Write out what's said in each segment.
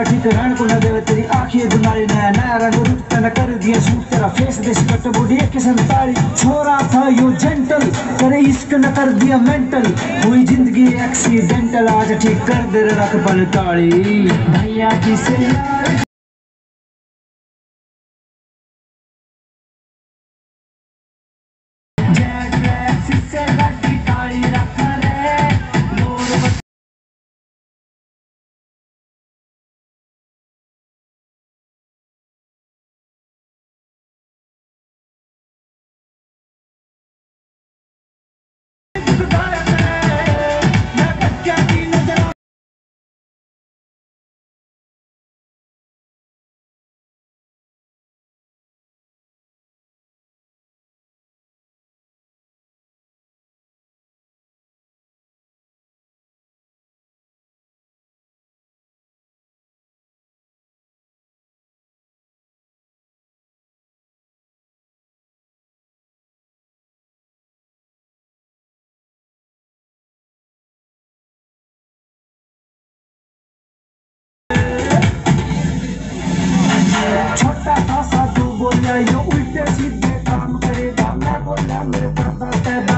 ठीक रहन को न देवे तेरी आंखें दुनारी नया नया रंग रूप तन कर दिया सूट तेरा फेस देसी कट बॉडी 147 छोरा था यो जेंटल करे इश्क न कर दिया मेंटल हुई जिंदगी एक्सीडेंटल आज ठीक कर दे रख पल ताड़ी भैया जी से यार छोटा सा साधु बोला यो उल्टे सीधे काम करेगा मैं बोला मेरे दादा तेरा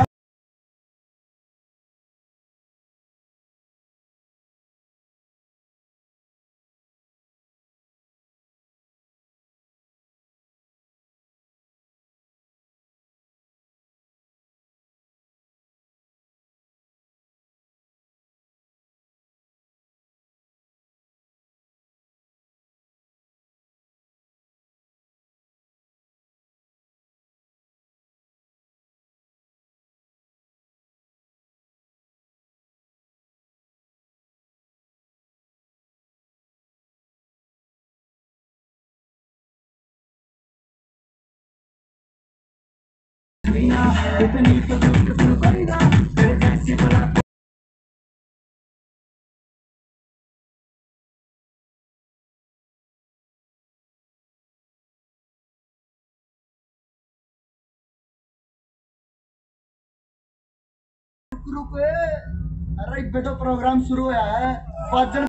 इतनी तो करेगा तेरे जैसी बला ग्रुप है। अरे इब्बे तो प्रोग्राम शुरू है 5 जन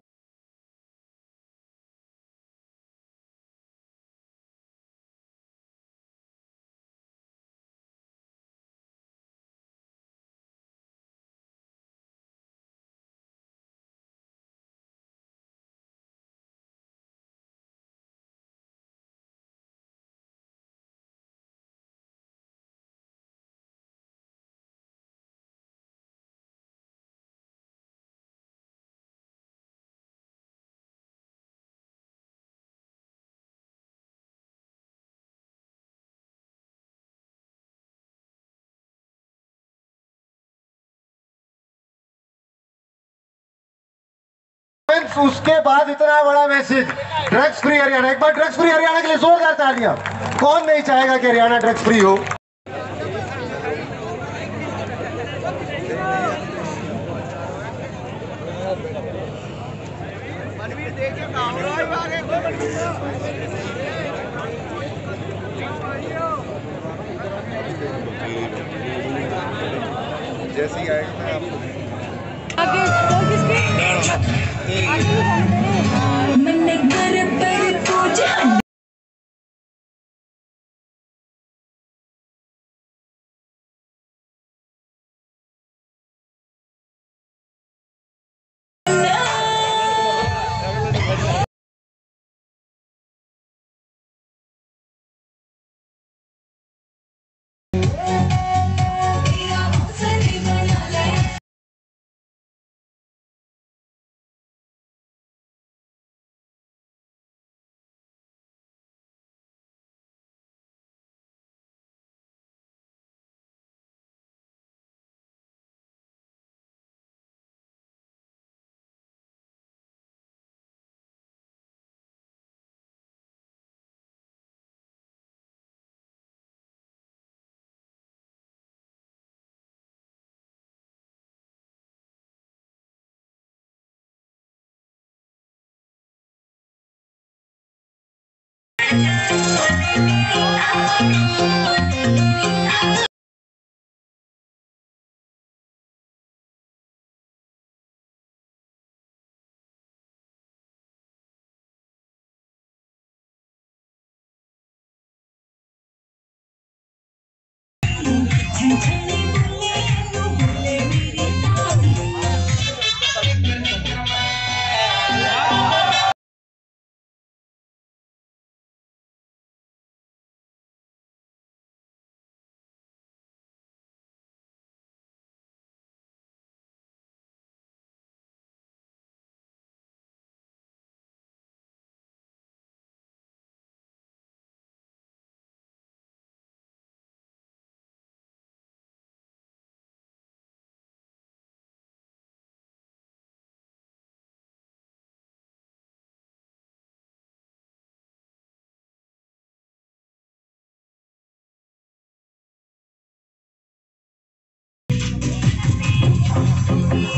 उसके बाद इतना बड़ा मैसेज ड्रग्स फ्री हरियाणा। एक बार ड्रग्स फ्री हरियाणा के लिए जोरदार तालियां। कौन नहीं चाहेगा कि हरियाणा ड्रग्स फ्री हो। जैसे ही आएगा आगे तो किसके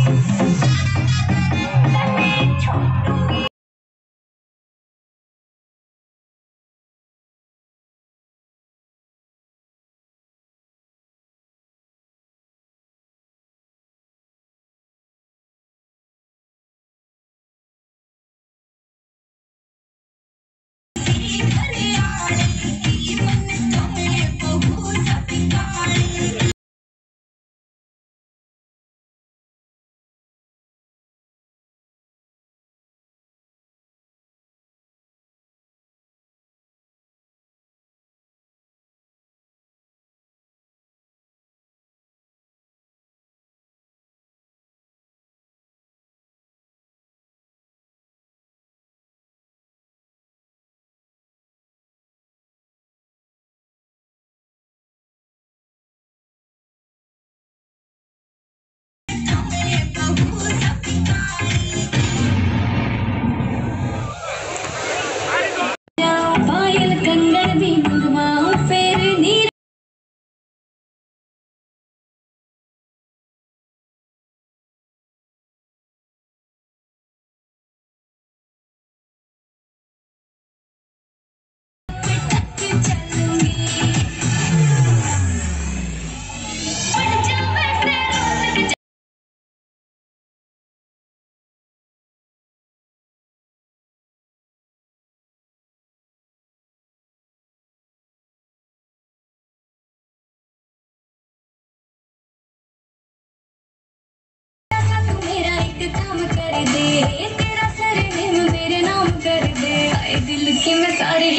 काम कर दे तेरा सरनेम मेरे नाम कर दे, आए दिल के मैं सारे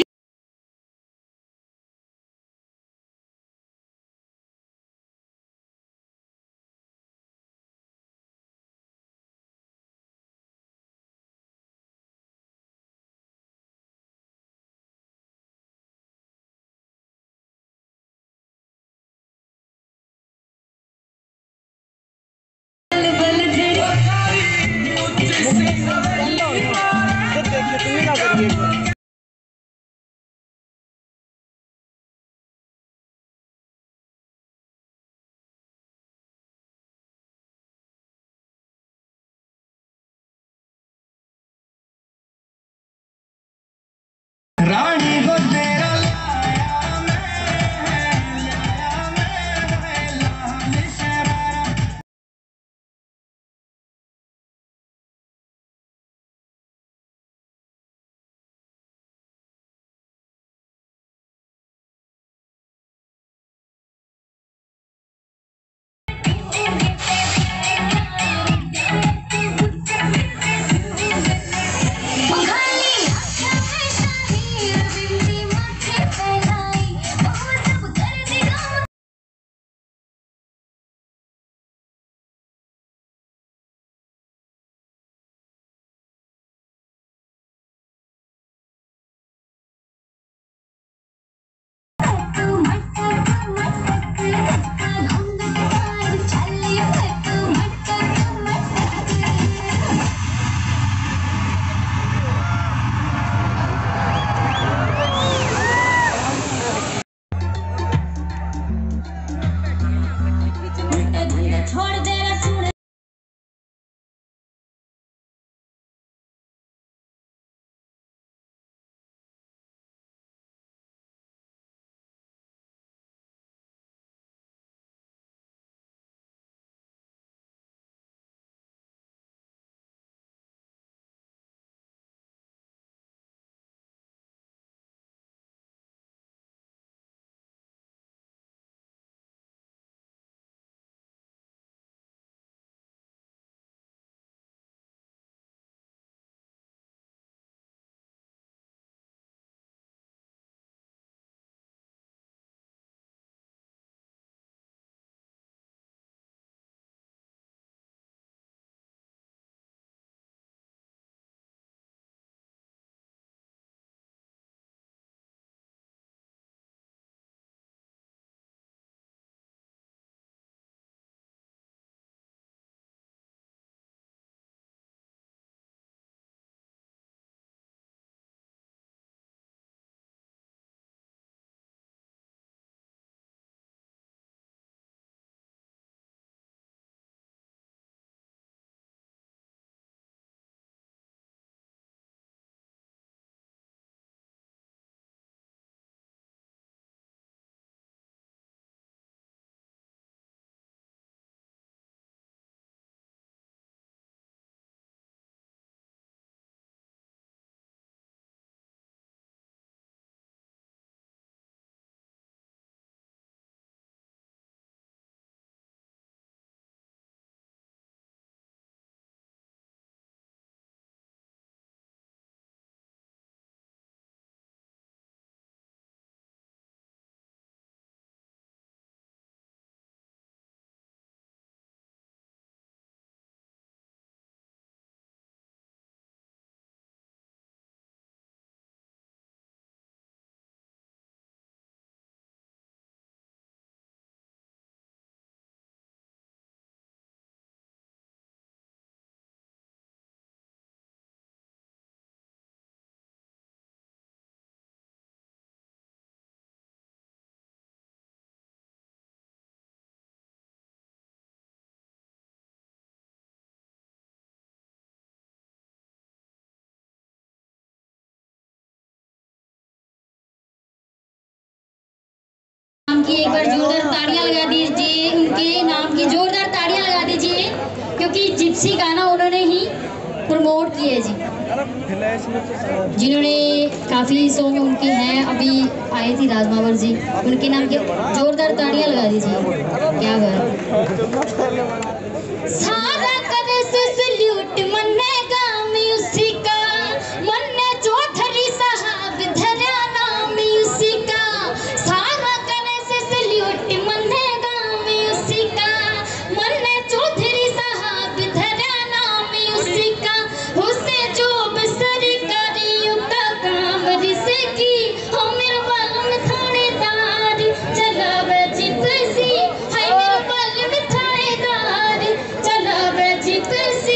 की एक बार जोरदार ताड़ियां लगा दीजिए, उनके नाम की जोरदार ताड़ियां लगा दीजिए, क्योंकि जिप्सी गाना उन्होंने ही प्रमोट किए जी, जिन्होंने काफ़ी सॉन्ग उनके हैं। अभी आए थी राजमावर जी, उनके नाम के जोरदार ताड़ियां लगा दीजिए। क्या बात। सारा करे से सल्यूट मनेगा म्यूजिक का, मन्ने चौधरी साहब धरा नाम म्यूजिक का। सारा करे से सल्यूट मनेगा म्यूजिक का, मन्ने चौधरी साहब धरा नाम म्यूजिक का। हुसे जो सरकारियों का काम रिसे की, हम मेरे बाल में थानेदार चला बची पैसी, हाय मेरे बाल में थानेदार चला बची पैसी।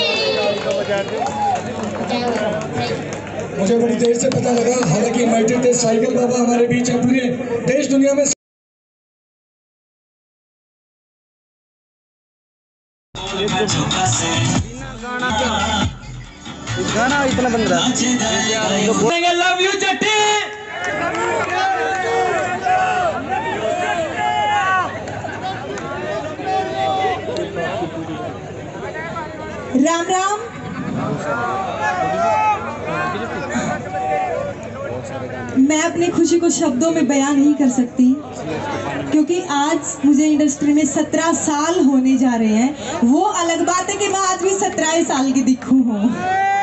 मुझे बड़ी देर से पता लगा, हालांकि यूनाइटेड थे साइकिल बाबा हमारे बीच है, पूरे देश दुनिया में गाना इतना बन रहा है। लव यू जट्टी। राम राम। मैं अपनी खुशी को शब्दों में बयान नहीं कर सकती, क्योंकि आज मुझे इंडस्ट्री में 17 साल होने जा रहे हैं। वो अलग बात है कि मैं आज भी 17 साल की दिखूं हूँ।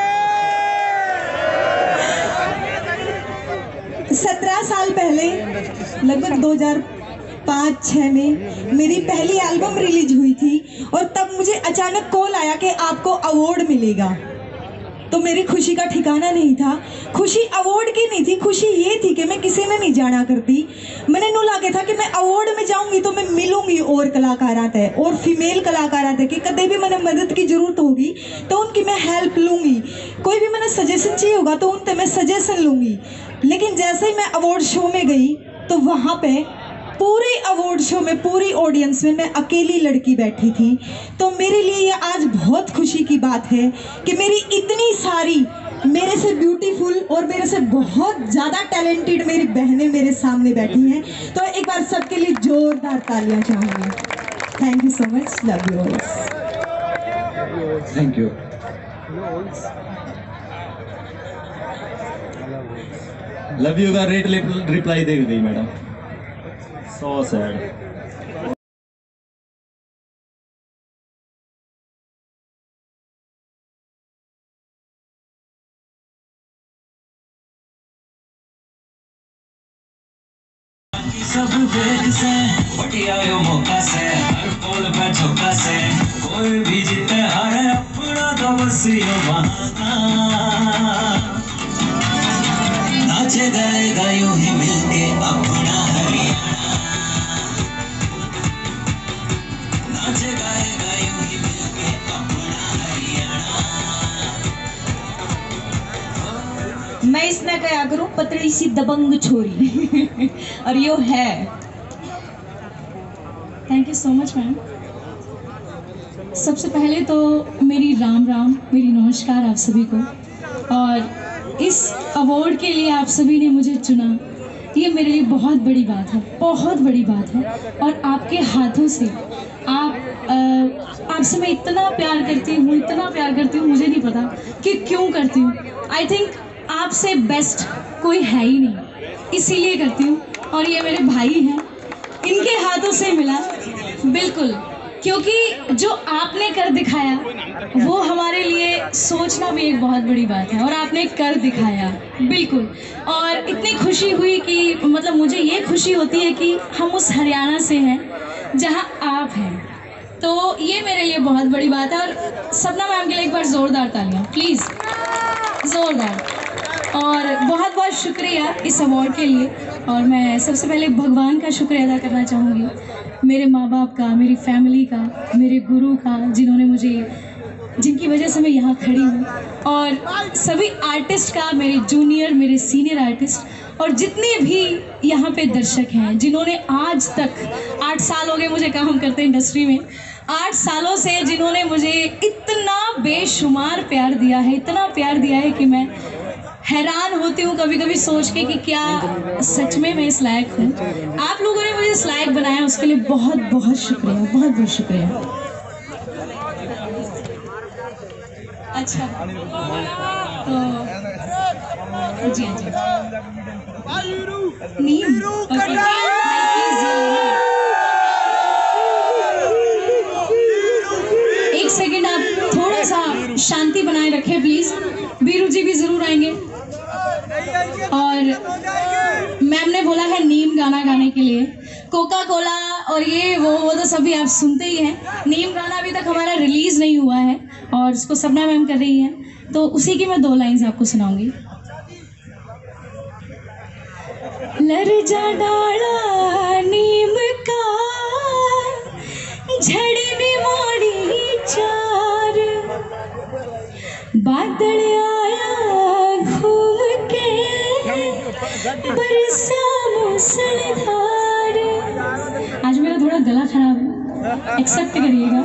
17 साल पहले लगभग 2005-06 में मेरी पहली एल्बम रिलीज हुई थी, और तब मुझे अचानक कॉल आया कि आपको अवार्ड मिलेगा। तो मेरी खुशी का ठिकाना नहीं था। खुशी अवार्ड की नहीं थी, खुशी ये थी कि मैं किसी में नहीं जाना करती। मैंने नू लागे था कि मैं अवार्ड में जाऊंगी तो मैं मिलूंगी और कलाकारां थे, और फीमेल कलाकारां थे, कि कदे भी मैंने मदद की जरूरत होगी तो उनकी मैं हेल्प लूंगी। कोई भी मैंने सजेशन चाहिए होगा तो उनसे मैं सजेशन लूंगी। लेकिन जैसे ही मैं अवार्ड शो में गई तो वहाँ पे पूरे अवार्ड शो में, पूरी ऑडियंस में मैं अकेली लड़की बैठी थी। तो मेरे लिए ये आज बहुत खुशी की बात है कि मेरी इतनी सारी मेरे से ब्यूटीफुल और मेरे से बहुत ज़्यादा टैलेंटेड मेरी बहनें मेरे सामने बैठी हैं। तो एक बार सबके लिए जोरदार तालियां चाहूँगी। Thank you so much. Love you all. Thank you. Love you का रेट रिप्लाई दे गई मैडम। So sad. सब देख से वटियायो मौका से, हर पोल पे झोंका से, कोई भी जीते हारे अपना तो बस यो बहाना। नाचे गाएगा यूं ही मिलके अपना हरियाणा, नाचे गाएगा यूं ही मिलके अपना हरियाणा। मैं इसमें क्या करूं, पतली सी दबंग छोरी और यो है। Thank you so much ma'am. सबसे पहले तो मेरी राम राम, मेरी नमस्कार आप सभी को। और इस अवार्ड के लिए आप सभी ने मुझे चुना, ये मेरे लिए बहुत बड़ी बात है, बहुत बड़ी बात है। और आपके हाथों से आपसे मैं इतना प्यार करती हूँ, इतना प्यार करती हूँ, मुझे नहीं पता कि क्यों करती हूँ। आई थिंक आपसे बेस्ट कोई है ही नहीं, इसीलिए करती हूँ। और ये मेरे भाई हैं, इनके हाथों से मिला बिल्कुल, क्योंकि जो आपने कर दिखाया वो हमारे लिए सोचना भी एक बहुत बड़ी बात है, और आपने कर दिखाया बिल्कुल। और इतनी खुशी हुई कि मतलब मुझे ये खुशी होती है कि हम उस हरियाणा से हैं जहां आप हैं, तो ये मेरे लिए बहुत बड़ी बात है। और सपना मैम के लिए एक बार ज़ोरदार तालियां प्लीज़, ज़ोरदार। और बहुत बहुत शुक्रिया इस अवार्ड के लिए। और मैं सबसे पहले भगवान का शुक्रिया अदा करना चाहूँगी, मेरे माँ बाप का, मेरी फैमिली का, मेरे गुरु का, जिन्होंने मुझे, जिनकी वजह से मैं यहाँ खड़ी हूँ। और सभी आर्टिस्ट का, मेरे जूनियर, मेरे सीनियर आर्टिस्ट, और जितने भी यहाँ पे दर्शक हैं जिन्होंने आज तक 8 साल हो गए मुझे काम करते इंडस्ट्री में, 8 सालों से जिन्होंने मुझे इतना बेशुमार प्यार दिया है, इतना प्यार दिया है कि मैं हैरान होती हूँ कभी कभी सोच के कि क्या सच में मैं इस लायक हूँ। आप लोगों ने मुझे इस लायक बनाया, उसके लिए बहुत बहुत शुक्रिया, बहुत बहुत शुक्रिया। अच्छा तो जी हाँ जी नीम एक सेकेंड आप थोड़ा सा शांति बनाए रखें प्लीज। बीरू जी भी जरूर आएंगे और मैम ने बोला है नीम गाना गाने के लिए। कोका कोला और ये वो तो सभी आप सुनते ही हैं। नीम गाना अभी तक हमारा रिलीज नहीं हुआ है और उसको सपना मैम कर रही है, तो उसी की मैं 2 लाइन्स आपको सुनाऊंगी। लरजा डाला नीम का झड़ी मोड़ी चार, बादल आया घूम के बरसा मूसलाधार। आज मेरा थोड़ा गला खराब है, एक्सेप्ट करिएगा।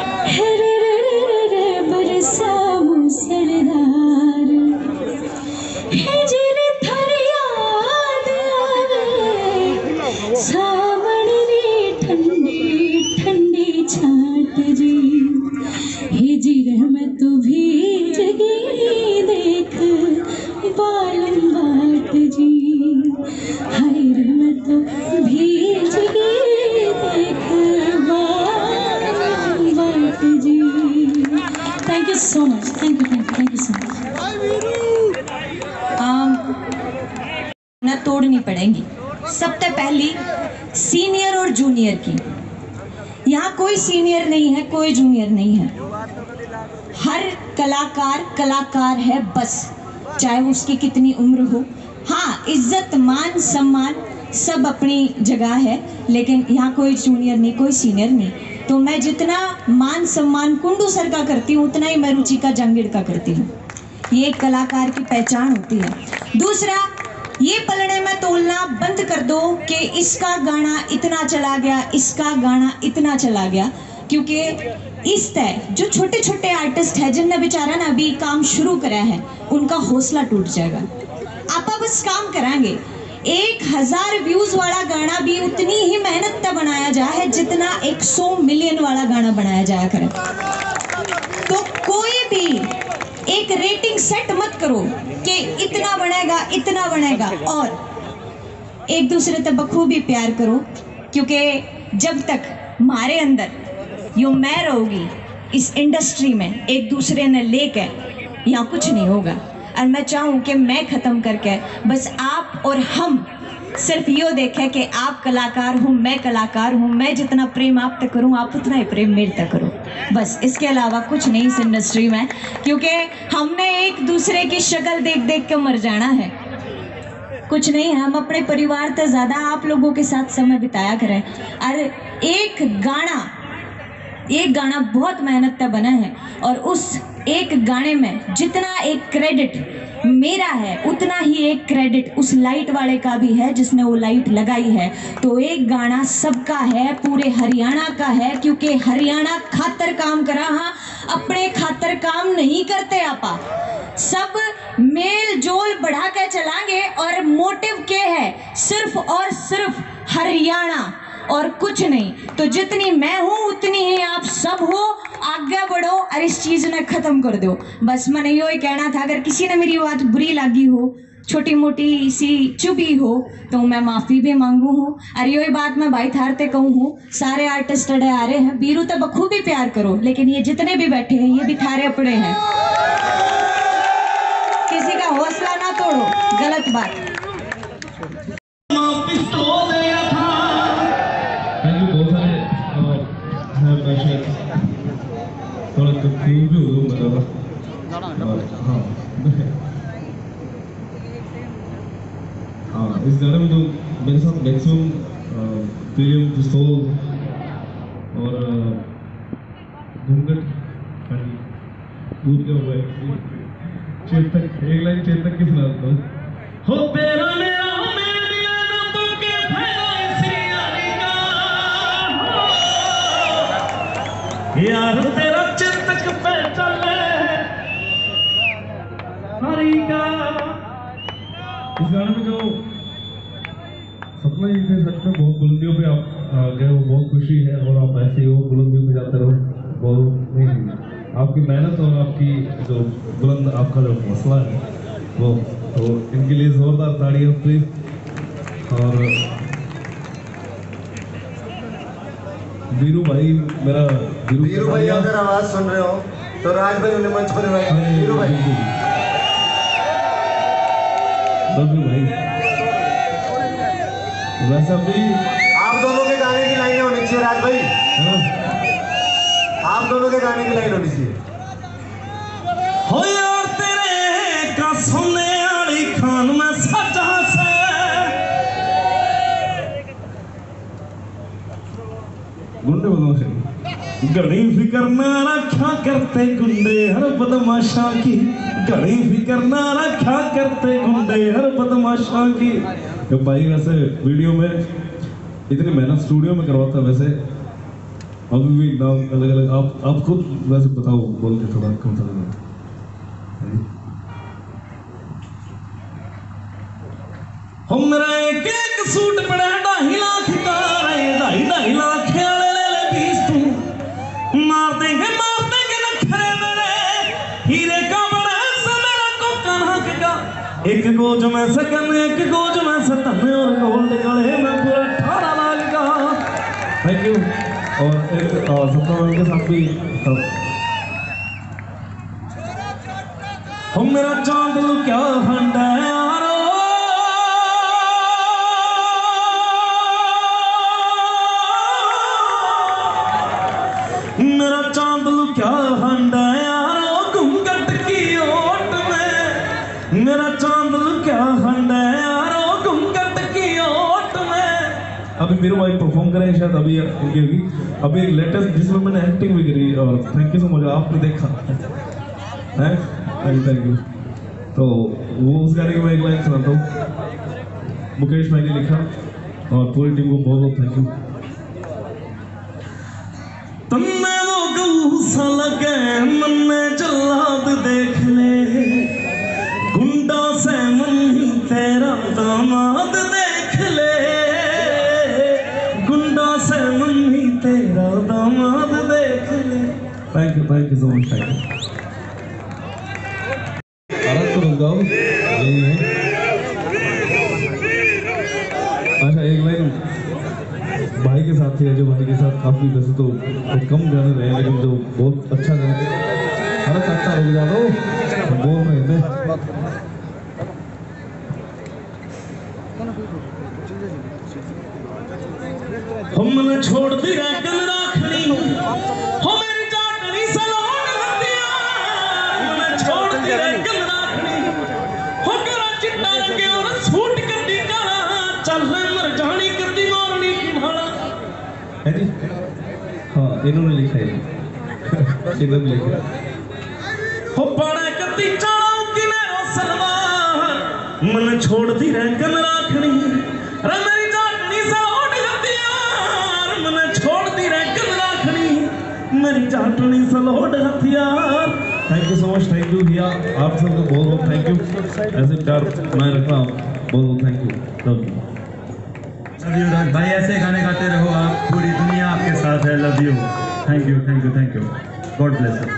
बरसा मूसलाधार सावन रे ठंडी ठंडी छाट जी, हिजर में तू भीज गई देख बालम बाट जी, हायर में तू भीज गई देख बालम बाट जी। Thank you so much, thank you so much. ना तोड़नी पड़ेंगी। सबसे पहली सीनियर और जूनियर की। यहाँ कोई सीनियर नहीं है, कोई जूनियर नहीं है। हर कलाकार कलाकार है बस, चाहे उसकी कितनी उम्र हो। हाँ, इज्जत मान सम्मान सब अपनी जगह है, लेकिन यहाँ कोई जूनियर नहीं, कोई सीनियर नहीं। तो मैं जितना मान सम्मान कुंडू सर का करती हूँ, उतना ही मैं रुचिका जांगिड़ का करती हूँ। ये एक कलाकार की पहचान होती है। दूसरा, ये पलड़े में तोलना बंद कर दो कि इसका गाना इतना चला गया, इसका गाना इतना चला गया, क्योंकि इस तय जो छोटे छोटे आर्टिस्ट हैं जिनने बेचारा ना अभी काम शुरू करा है, उनका हौसला टूट जाएगा। आप बस काम कराएंगे। 1000 व्यूज वाला गाना भी उतनी ही मेहनत से बनाया जाए है जितना 100 मिलियन वाला गाना बनाया जाया करे। तो कोई भी एक रेटिंग सेट मत करो कि इतना बनेगा इतना बनेगा, और एक दूसरे से बखूबी प्यार करो, क्योंकि जब तक हमारे अंदर यो मैं रहूंगी इस इंडस्ट्री में, एक दूसरे ने लेके यहाँ कुछ नहीं होगा। और मैं चाहूँ कि मैं ख़त्म करके बस आप और हम सिर्फ यो देखें कि आप कलाकार हूँ, मैं कलाकार हूँ, मैं जितना प्रेम आप तक करूँ, आप उतना ही प्रेम मेरे तक करो। बस इसके अलावा कुछ नहीं इस इंडस्ट्री में, क्योंकि हमने एक दूसरे की शक्ल देख देख के मर जाना है। कुछ नहीं है, हम अपने परिवार से ज़्यादा आप लोगों के साथ समय बिताया करें। और एक गाना बहुत मेहनत से बना है, और उस एक गाने में जितना एक क्रेडिट मेरा है, उतना ही एक क्रेडिट उस लाइट वाले का भी है जिसने वो लाइट लगाई है। तो एक गाना सबका है, पूरे हरियाणा का है, क्योंकि हरियाणा खातर काम करा। हाँ, अपने खातर काम नहीं करते आपा, सब मेल जोल बढ़ा के चलाएंगे, और मोटिव क्या है? सिर्फ और सिर्फ हरियाणा और कुछ नहीं। तो जितनी मैं हूँ उतनी ही आप सब हो, आगे बढ़ो और इस चीज ने खत्म कर दो। बस मैंने यो ही कहना था। अगर किसी ने मेरी बात बुरी लगी हो, छोटी मोटी सी चुभी हो, तो मैं माफी भी मांगू हूँ। और यो ही बात मैं भाई थारते कहूँ हूँ, सारे आर्टिस्ट अड़े आ रहे हैं, बीरू तो बखूबी प्यार करो, लेकिन ये जितने भी बैठे हैं ये भी थारे अपने हैं, किसी का हौसला ना तोड़ो, गलत बात। थोड़ा कंफ्यूज भी हो मतलब। हाँ, इस गाने में जो मेरे साथ मैक्सिमम प्रियम पिस्तौल और घूंघट दूध के हुए चेतक, एक लाइन चेतक की सुनाता हूँ। हो तेरा मेरा मेरे दिया ना तो के फैला सियारी का, यार तेरा चेतक पे चले हरी का। इस गाने में जो सपना ये थे, सच में बहुत बुलंदियों पे आप गए हो, बहुत खुशी है और आप ऐसे ही हो, बुलंदियों पे जाते रहो। बहुत नहीं, आपकी मेहनत और आपकी जो बुलंद आपका जो हौसला है वो, तो इनके लिए जोरदार ताड़ियां प्लीज। और वीरू भाई, मेरा वीरू भाई अगर आवाज सुन रहे हो तो राज भाई उन्हें मंच पर वीरू भाई भाई वैसे अभी आप दोनों के गाने की लाइनें होनी चाहिए राज भाई, आप दोनों के गाने की लाइन होनी चाहिए। हो यार तेरे का सोने वाली खान में सजा से गुंडे बदमाश घड़ी फिकर ना रखा करते गुंडे हर बदमाशा की, घड़ी फिकर ना रखा करते गुंडे हर बदमाशा की। तो भाई वैसे वीडियो में इतनी मेहनत स्टूडियो में करवाता, वैसे अभी भी नाम अलग अलग, आप खुद वैसे बताओ बोल के थोड़ा कम सा लगा। हम मेरा एक एक सूट पड़ा 2.5 लाख का, 2.5 लाख वाले ले ले 20 तू, मार देंगे नखरे मेरे, हीरे का बड़ा सा मेरा को कनक का, एक गोज में सकन एक गोज में सतन और गोल्ड गले में पूरा 18 लाख का। Thank you. और एक सपना मैम के साथ भी हम मेरा चांद लू क्या फंडा यारो, मेरा चांद लू क्या फंडा यारो, घूंघट की ओट में, मेरा चांद लू क्या फंडा यारो, घूंघट की ओट में। अभी मेरे भाई परफॉर्म करेंगे शायद अभी इनकी होगी, अभी लेटेस्ट जिसमें मैंने एक्टिंग भी करी, और थैंक यू सो मच, आपने देखा है, थैंक यू। तो वो उस गाने की मैं एक लाइन सुनाता हूँ, मुकेश भाई ने लिखा, और पूरी टीम को बहुत बहुत थैंक यू। तन्ने वो गूसा लगे मन्ने जल्लाद देख ले, गुंडा से मन्नी तेरा दामाद देख ले, गुंडा से मन्नी तेरा दामाद देख ले। Thank you so much, thank you. तो गाओ यही है। अच्छा एक लाइन भाई के साथ थी, जो भाई के साथ काफी वैसे तो कम गाने रहे, लेकिन जो बहुत अच्छा गाना, अरे चाचा रुक जा दो, बोल रहे थे। हमने छोड़ दी रैकन राखनी, हो मेरी जाटनी सलोन हथिया, हमने छोड़ दी रैकन राखनी, हो करा चिट्टा के और सूट कड्डी करा, चल मर जानी कड्डी मारनी की भाड़ा। है जी, हाँ इन्होंने लिखा है, इन्होंने लिखा। हो पड़ा कत्ती चाड़ाओ किनेरो सलवार, मन छोड़ दी रैकन राखनी, रे मेरी जाटनी सलोन हथियार, मन छोड़ दी रैकन राखनी, मेरी जाटनी सलोन हथियार। Thank you so much, thank you भैया, आप सबको बहुत बहुत थैंक यू, ऐसे प्यार मैं रखा हूँ, बहुत बहुत thank you. Love you Raj भाई, ऐसे गाने गाते रहो आप, पूरी दुनिया आपके साथ है। Love you, thank you, thank you, thank you, God bless you.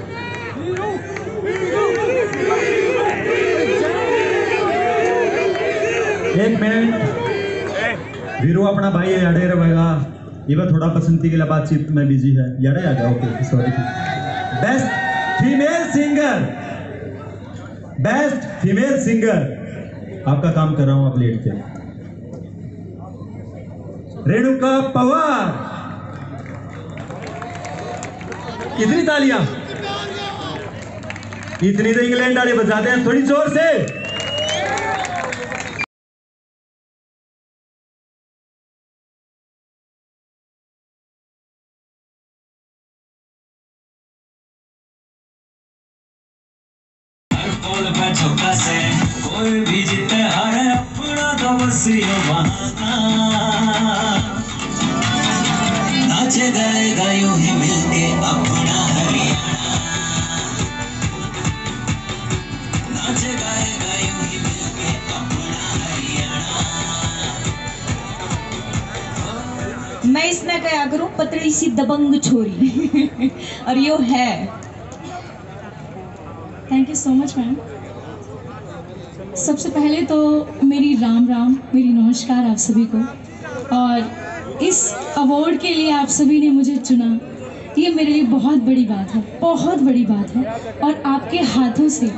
एक मिनट, वीरू अपना भाई याडे रहेगा, ये बात थोड़ा पसंदी के लिए बातचीत में बिजी है, याडे आ जाओ। Okay sorry. Best female singer, best female singer, आपका काम कर रहा हूं, आप लेट थे। रेणुका पवार, कितनी तालियां, इतनी तो इंग्लैंड वाले बजाते हैं, थोड़ी जोर से। झोंका से कोई भी जीते हारे अपना तो बस यो बहाना, नाचे गाएगा यूं ही मिलके अपना हरियाणा, नाचे गाएगा यूं ही मिलके अपना मैं इसने क्या करूं, पतली सी दबंग छोरी और यो है। Thank you so much ma'am. सबसे पहले तो मेरी राम राम, मेरी नमस्कार आप सभी को। और इस अवार्ड के लिए आप सभी ने मुझे चुना, ये मेरे लिए बहुत बड़ी बात है, बहुत बड़ी बात है। और आपके हाथों से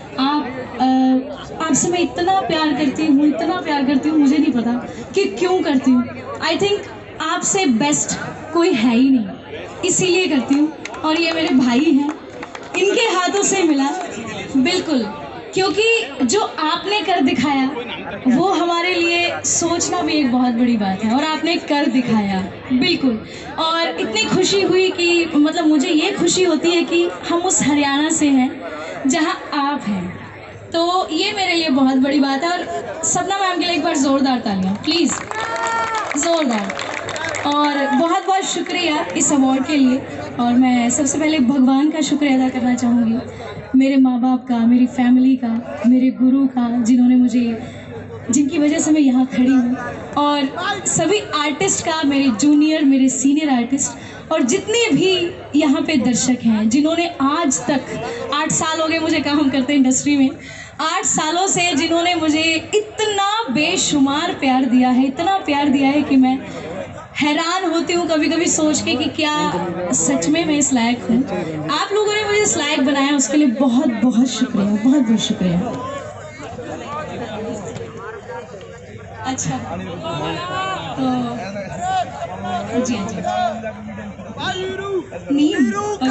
आपसे मैं इतना प्यार करती हूँ, इतना प्यार करती हूँ, मुझे नहीं पता कि क्यों करती हूँ। आई थिंक आपसे बेस्ट कोई है ही नहीं, इसीलिए करती हूँ। और ये मेरे भाई हैं, इनके हाथों से मिला बिल्कुल, क्योंकि जो आपने कर दिखाया वो हमारे लिए सोचना भी एक बहुत बड़ी बात है, और आपने कर दिखाया बिल्कुल। और इतनी खुशी हुई कि मतलब मुझे ये खुशी होती है कि हम उस हरियाणा से हैं जहां आप हैं, तो ये मेरे लिए बहुत बड़ी बात है। और सपना मैम के लिए एक बार ज़ोरदार तालियां प्लीज़, ज़ोरदार। और बहुत बहुत शुक्रिया इस अवार्ड के लिए। और मैं सबसे पहले भगवान का शुक्रिया अदा करना चाहूँगी, मेरे माँ बाप का, मेरी फैमिली का, मेरे गुरु का, जिन्होंने मुझे, जिनकी वजह से मैं यहाँ खड़ी हूँ। और सभी आर्टिस्ट का, मेरे जूनियर, मेरे सीनियर आर्टिस्ट, और जितने भी यहाँ पे दर्शक हैं जिन्होंने आज तक 8 साल हो गए मुझे काम करते इंडस्ट्री में, 8 सालों से जिन्होंने मुझे इतना बेशुमार प्यार दिया है, इतना प्यार दिया है कि मैं हैरान होती हूँ कभी कभी सोच के कि क्या सच में मैं इस लायक हूँ। आप लोगों ने मुझे इस लायक बनाया, उसके लिए बहुत बहुत शुक्रिया, बहुत बहुत शुक्रिया। अच्छा तो जी जी नीम,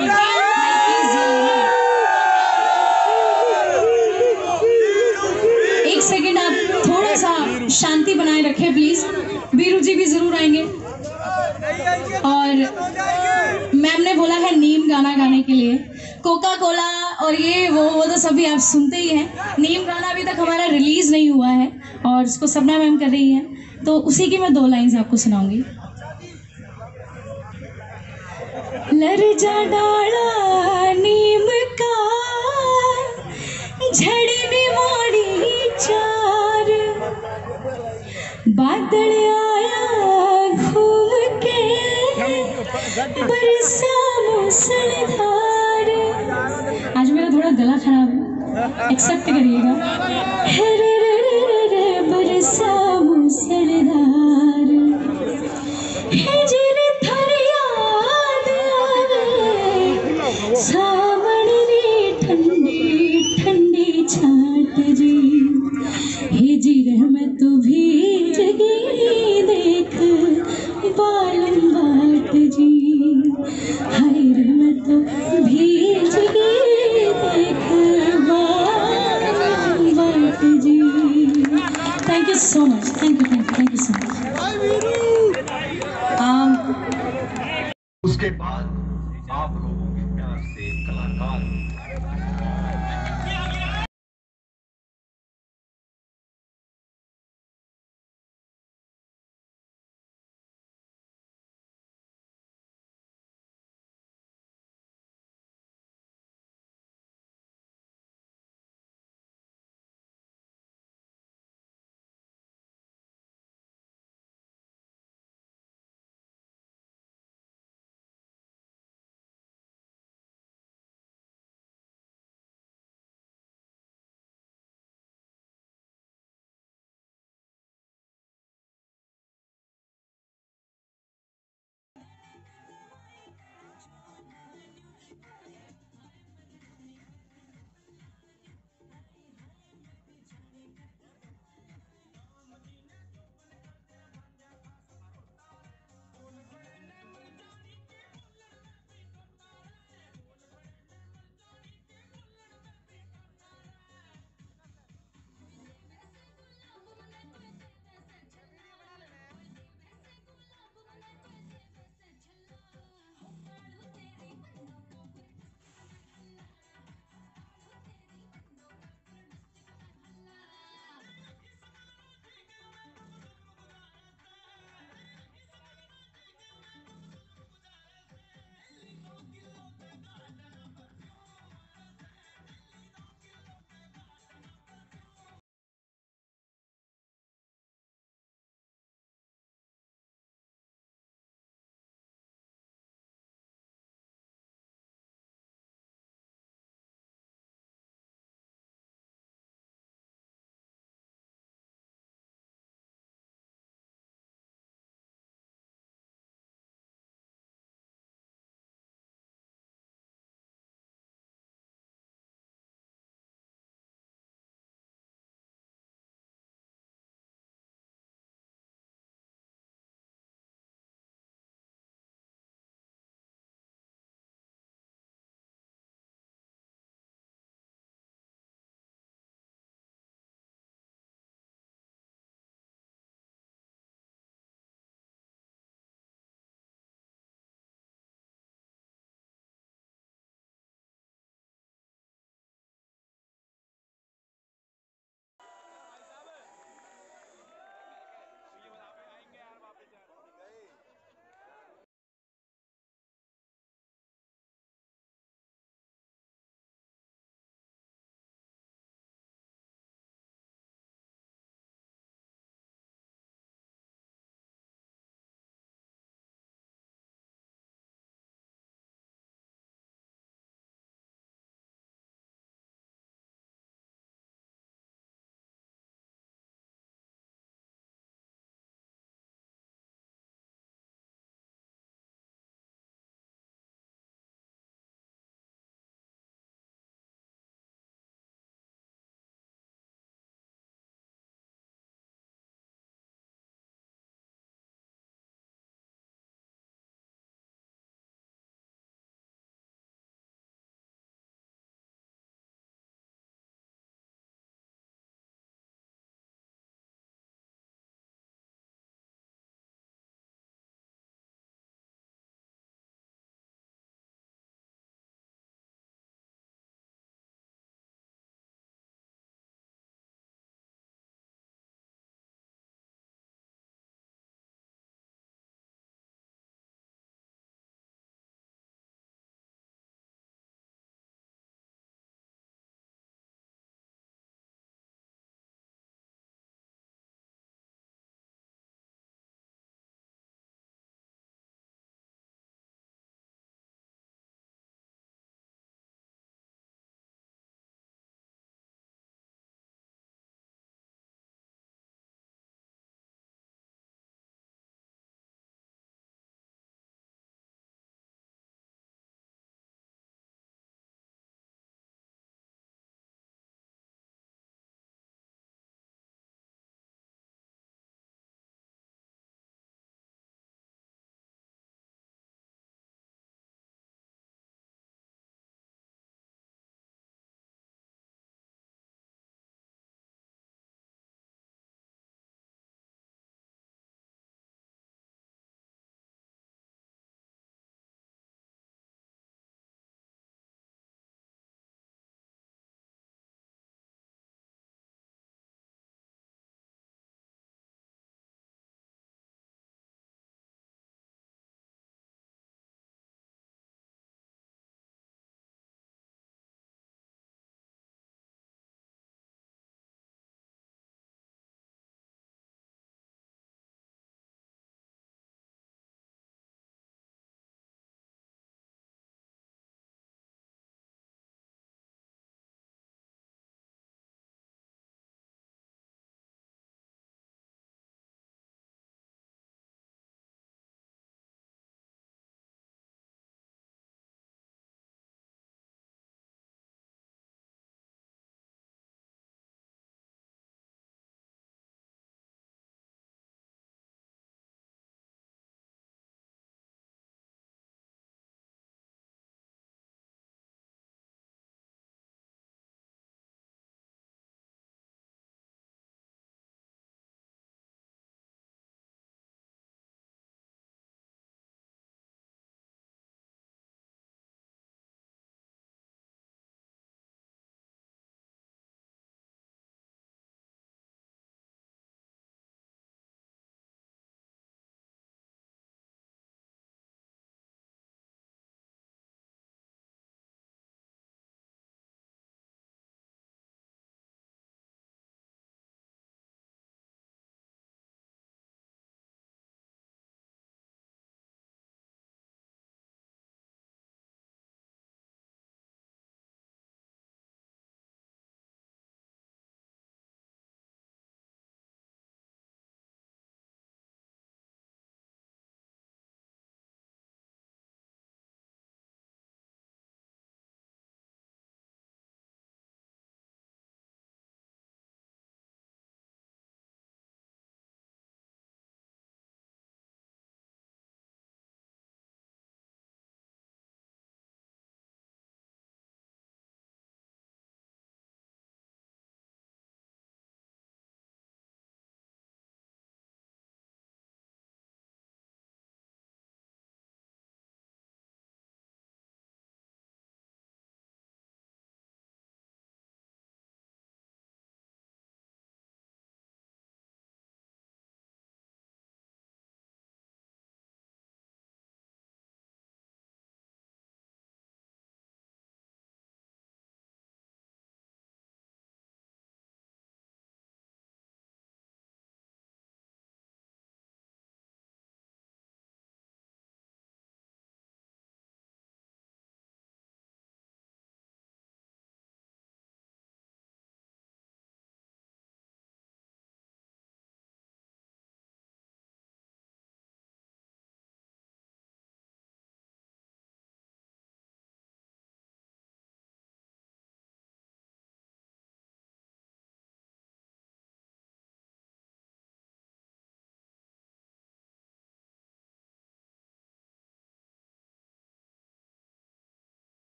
एक सेकेंड आप थोड़ा सा शांति बनाए रखें प्लीज। बीरू जी भी जरूर आएंगे। और मैम ने बोला है नीम गाना गाने के लिए, कोका कोला और ये वो तो सभी आप सुनते ही हैं। नीम गाना अभी तक हमारा रिलीज नहीं हुआ है और उसको सपना मैम कर रही हैं, तो उसी की मैं 2 लाइन्स आपको सुनाऊंगी। लरजा डाला नीम का, झड़ी मोड़ी चार, बादल आया घूम के, बरसा मूसलाधार। आज मेरा थोड़ा गला खराब है, एक्सेप्ट करिएगा। रे रे रे रे रे बरसा मूसलाधार, हिजर थर याद आवे, सावन री ठंडी ठंडी छाट जी, हिजर में तू भीज गई देख बालम बाट जी, हाय में तू भीज गई देख बालम बाट जी। Thank you so much, thank you so much. उसके बाद आप लोगों के प्यार से कलाकार